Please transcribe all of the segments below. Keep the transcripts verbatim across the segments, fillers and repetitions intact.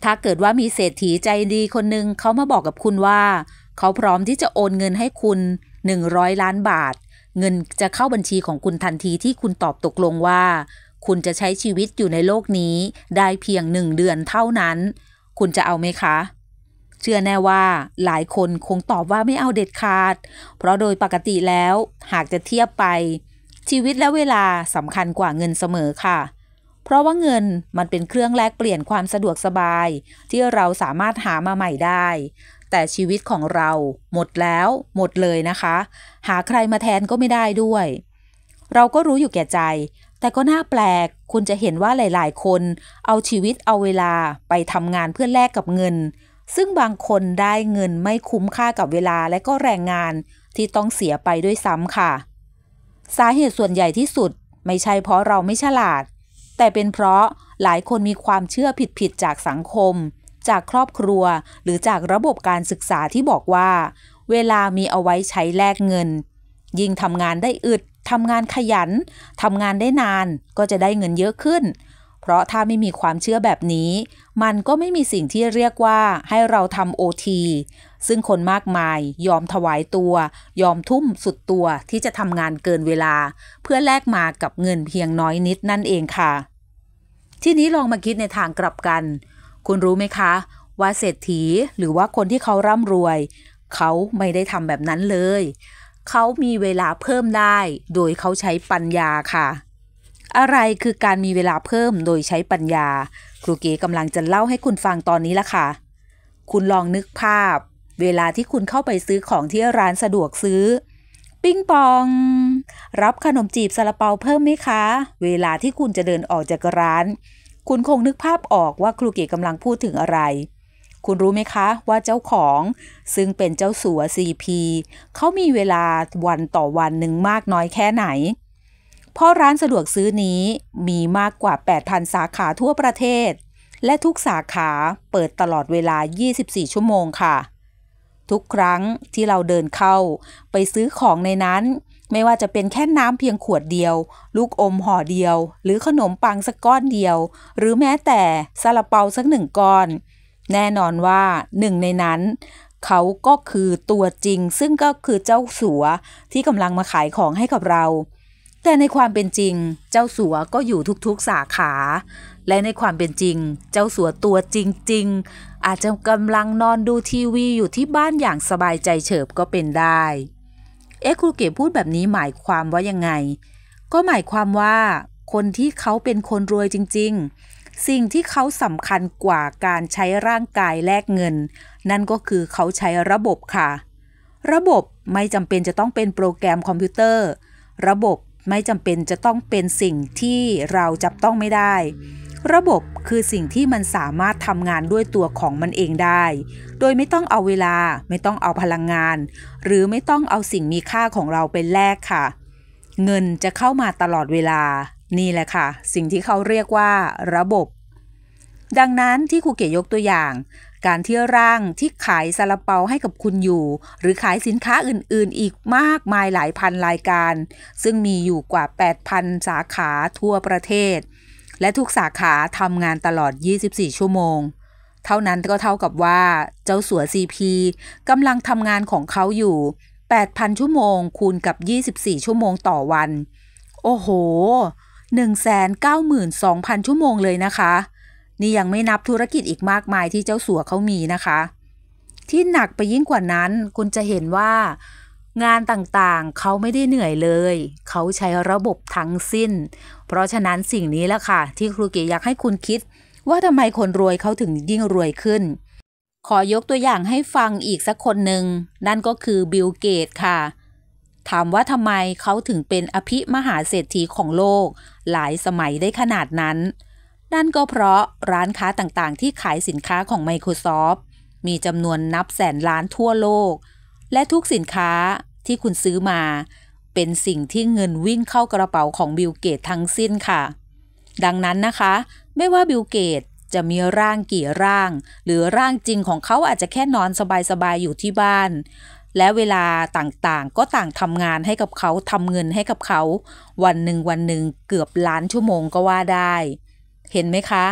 ถ้าเกิดว่ามีเศรษฐีใจดีคนหนึ่งเขามาบอกกับคุณว่าเขาพร้อมที่จะโอนเงินให้คุณหนึ่งร้อยล้านบาทเงินจะเข้าบัญชีของคุณทันทีที่คุณตอบตกลงว่าคุณจะใช้ชีวิตอยู่ในโลกนี้ได้เพียงหนึ่งเดือนเท่านั้นคุณจะเอาไหมคะเชื่อแน่ว่าหลายคนคงตอบว่าไม่เอาเด็ดขาดเพราะโดยปกติแล้วหากจะเทียบไปชีวิตและเวลาสำคัญกว่าเงินเสมอค่ะเพราะว่าเงินมันเป็นเครื่องแลกเปลี่ยนความสะดวกสบายที่เราสามารถหามาใหม่ได้แต่ชีวิตของเราหมดแล้วหมดเลยนะคะหาใครมาแทนก็ไม่ได้ด้วยเราก็รู้อยู่แก่ใจแต่ก็น่าแปลกคุณจะเห็นว่าหลายๆคนเอาชีวิตเอาเวลาไปทำงานเพื่อแลกกับเงินซึ่งบางคนได้เงินไม่คุ้มค่ากับเวลาและก็แรงงานที่ต้องเสียไปด้วยซ้ำค่ะสาเหตุส่วนใหญ่ที่สุดไม่ใช่เพราะเราไม่ฉลาดแต่เป็นเพราะหลายคนมีความเชื่อผิดๆจากสังคมจากครอบครัวหรือจากระบบการศึกษาที่บอกว่าเวลามีเอาไว้ใช้แลกเงินยิ่งทำงานได้อึดทำงานขยันทำงานได้นานก็จะได้เงินเยอะขึ้นเพราะถ้าไม่มีความเชื่อแบบนี้มันก็ไม่มีสิ่งที่เรียกว่าให้เราทำ โอ ที ซึ่งคนมากมายยอมถวายตัวยอมทุ่มสุดตัวที่จะทำงานเกินเวลาเพื่อแลกมากับเงินเพียงน้อยนิดนั่นเองค่ะทีนี้ลองมาคิดในทางกลับกันคุณรู้ไหมคะว่าเศรษฐีหรือว่าคนที่เขาร่ำรวยเขาไม่ได้ทำแบบนั้นเลยเขามีเวลาเพิ่มได้โดยเขาใช้ปัญญาค่ะอะไรคือการมีเวลาเพิ่มโดยใช้ปัญญาครูเก๋กำลังจะเล่าให้คุณฟังตอนนี้ละค่ะคุณลองนึกภาพเวลาที่คุณเข้าไปซื้อของที่ร้านสะดวกซื้อปิ้งปองรับขนมจีบซาลาเปาเพิ่มไหมคะเวลาที่คุณจะเดินออกจากร้านคุณคงนึกภาพออกว่าครูเก๋กำลังพูดถึงอะไรคุณรู้ไหมคะว่าเจ้าของซึ่งเป็นเจ้าสัว ซี พี เขามีเวลาวันต่อวันหนึ่งมากน้อยแค่ไหนเพราะร้านสะดวกซื้อนี้มีมากกว่า แปดพัน สาขาทั่วประเทศและทุกสาขาเปิดตลอดเวลายี่สิบสี่ชั่วโมงค่ะทุกครั้งที่เราเดินเข้าไปซื้อของในนั้นไม่ว่าจะเป็นแค่น้ำเพียงขวดเดียวลูกอมห่อเดียวหรือขนมปังสักก้อนเดียวหรือแม้แต่ซาลาเปาสักหนึ่งก้อนแน่นอนว่าหนึ่งในนั้นเขาก็คือตัวจริงซึ่งก็คือเจ้าสัวที่กำลังมาขายของให้กับเราแต่ในความเป็นจริงเจ้าสัวก็อยู่ทุกๆสาขาและในความเป็นจริงเจ้าสัวตัวจริงๆอาจจะกำลังนอนดูทีวีอยู่ที่บ้านอย่างสบายใจเฉิบก็เป็นได้เอ๊ะครูเก๋พูดแบบนี้หมายความว่ายังไงก็หมายความว่าคนที่เขาเป็นคนรวยจริงๆสิ่งที่เขาสำคัญกว่าการใช้ร่างกายแลกเงินนั่นก็คือเขาใช้ระบบค่ะระบบไม่จำเป็นจะต้องเป็นโปรแกรมคอมพิวเตอร์ระบบไม่จำเป็นจะต้องเป็นสิ่งที่เราจับต้องไม่ได้ระบบคือสิ่งที่มันสามารถทำงานด้วยตัวของมันเองได้โดยไม่ต้องเอาเวลาไม่ต้องเอาพลังงานหรือไม่ต้องเอาสิ่งมีค่าของเราไปแลกค่ะเงินจะเข้ามาตลอดเวลานี่แหละค่ะสิ่งที่เขาเรียกว่าระบบดังนั้นที่ครูเก๋ยกตัวอย่างการที่ร่างที่ขายซาลาเปาให้กับคุณอยู่หรือขายสินค้าอื่นๆอีกมากมายหลายพันรายการซึ่งมีอยู่กว่า แปดพัน สาขาทั่วประเทศและทุกสาขาทำงานตลอดยี่สิบสี่ชั่วโมงเท่านั้นก็เท่ากับว่าเจ้าสัว ซี พี กำลังทำงานของเขาอยู่ แปดพัน ชั่วโมงคูณกับยี่สิบสี่ชั่วโมงต่อวันโอ้โห หนึ่งแสนเก้าหมื่นสองพัน ชั่วโมงเลยนะคะนี่ยังไม่นับธุรกิจอีกมากมายที่เจ้าสัวเขามีนะคะที่หนักไปยิ่งกว่านั้นคุณจะเห็นว่างานต่างๆเขาไม่ได้เหนื่อยเลยเขาใช้ระบบทั้งสิ้นเพราะฉะนั้นสิ่งนี้แหละค่ะที่ครูเก๋อยากให้คุณคิดว่าทำไมคนรวยเขาถึงยิ่งรวยขึ้นขอยกตัวอย่างให้ฟังอีกสักคนหนึ่งนั่นก็คือบิล เกตส์ค่ะถามว่าทำไมเขาถึงเป็นอภิมหาเศรษฐีของโลกหลายสมัยได้ขนาดนั้นนั่นก็เพราะร้านค้าต่างๆที่ขายสินค้าของ Microsoft มีจำนวนนับแสนล้านทั่วโลกและทุกสินค้าที่คุณซื้อมาเป็นสิ่งที่เงินวิ่งเข้ากระเป๋าของบิล เกตส์ทั้งสิ้นค่ะดังนั้นนะคะไม่ว่าบิล เกตส์จะมีร่างกี่ร่างหรือร่างจริงของเขาอาจจะแค่นอนสบายๆอยู่ที่บ้านและเวลาต่างๆก็ต่างทำงานให้กับเขาทำเงินให้กับเขาวันหนึ่งวันหนึ่งเกือบล้านชั่วโมงก็ว่าได้เห็นไหมคะ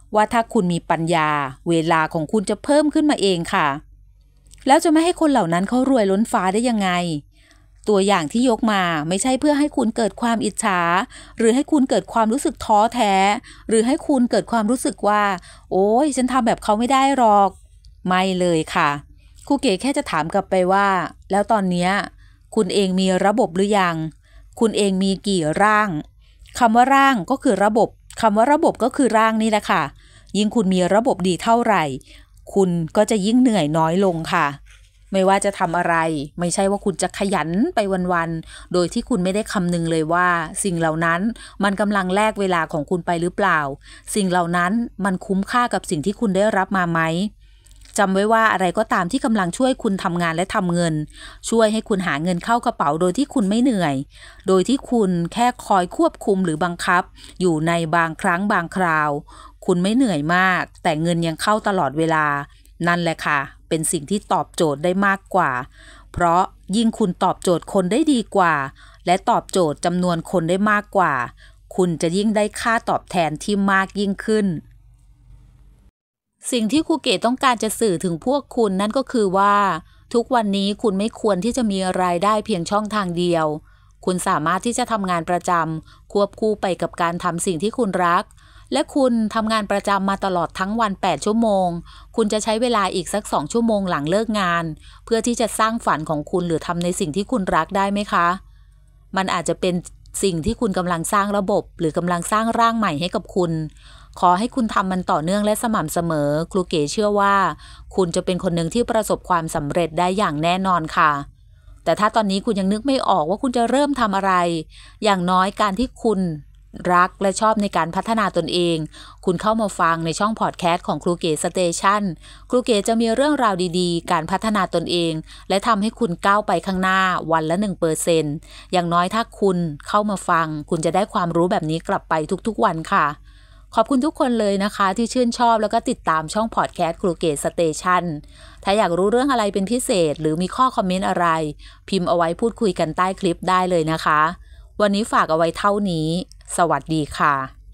ว่าถ้าคุณมีปัญญาเวลาของคุณจะเพิ่มขึ้นมาเองค่ะแล้วจะไม่ให้คนเหล่านั้นเขารวยล้นฟ้าได้ยังไงตัวอย่างที่ยกมาไม่ใช่เพื่อให้คุณเกิดความอิจฉาหรือให้คุณเกิดความรู้สึกท้อแท้หรือให้คุณเกิดความรู้สึกว่าโอ๊ยฉันทำแบบเขาไม่ได้หรอกไม่เลยค่ะครูเก๋แค่จะถามกลับไปว่าแล้วตอนนี้คุณเองมีระบบหรือยังคุณเองมีกี่ร่างคำว่าร่างก็คือระบบคำว่าระบบก็คือร่างนี่แหละค่ะยิ่งคุณมีระบบดีเท่าไหร่คุณก็จะยิ่งเหนื่อยน้อยลงค่ะไม่ว่าจะทำอะไรไม่ใช่ว่าคุณจะขยันไปวันๆโดยที่คุณไม่ได้คำนึงเลยว่าสิ่งเหล่านั้นมันกำลังแลกเวลาของคุณไปหรือเปล่าสิ่งเหล่านั้นมันคุ้มค่ากับสิ่งที่คุณได้รับมาไหมจำไว้ว่าอะไรก็ตามที่กำลังช่วยคุณทำงานและทำเงินช่วยให้คุณหาเงินเข้ากระเป๋าโดยที่คุณไม่เหนื่อยโดยที่คุณแค่คอยควบคุมหรือบังคับอยู่ในบางครั้งบางคราวคุณไม่เหนื่อยมากแต่เงินยังเข้าตลอดเวลานั่นแหละค่ะเป็นสิ่งที่ตอบโจทย์ได้มากกว่าเพราะยิ่งคุณตอบโจทย์คนได้ดีกว่าและตอบโจทย์จำนวนคนได้มากกว่าคุณจะยิ่งได้ค่าตอบแทนที่มากยิ่งขึ้นสิ่งที่ครูเก๋ต้องการจะสื่อถึงพวกคุณนั่นก็คือว่าทุกวันนี้คุณไม่ควรที่จะมีรายได้เพียงช่องทางเดียวคุณสามารถที่จะทำงานประจำควบคู่ไปกับการทำสิ่งที่คุณรักและคุณทำงานประจำมาตลอดทั้งวันแปดชั่วโมงคุณจะใช้เวลาอีกสักสองชั่วโมงหลังเลิกงานเพื่อที่จะสร้างฝันของคุณหรือทำในสิ่งที่คุณรักได้ไหมคะมันอาจจะเป็นสิ่งที่คุณกำลังสร้างระบบหรือกำลังสร้างร่างใหม่ให้กับคุณขอให้คุณทำมันต่อเนื่องและสม่ำเสมอครูเก๋เชื่อว่าคุณจะเป็นคนหนึ่งที่ประสบความสำเร็จได้อย่างแน่นอนค่ะแต่ถ้าตอนนี้คุณยังนึกไม่ออกว่าคุณจะเริ่มทำอะไรอย่างน้อยการที่คุณรักและชอบในการพัฒนาตนเองคุณเข้ามาฟังในช่องพอดแคสต์ของครูเก๋สเตชันครูเก๋จะมีเรื่องราวดีๆการพัฒนาตนเองและทำให้คุณก้าวไปข้างหน้าวันละ หนึ่งเปอร์เซ็นต์ อย่างน้อยถ้าคุณเข้ามาฟังคุณจะได้ความรู้แบบนี้กลับไปทุกๆวันค่ะขอบคุณทุกคนเลยนะคะที่ชื่นชอบแล้วก็ติดตามช่องพอดแคสต์ครูเก๋สเตชันถ้าอยากรู้เรื่องอะไรเป็นพิเศษหรือมีข้อคอมเมนต์อะไรพิมพ์เอาไว้พูดคุยกันใต้คลิปได้เลยนะคะวันนี้ฝากเอาไว้เท่านี้สวัสดีค่ะ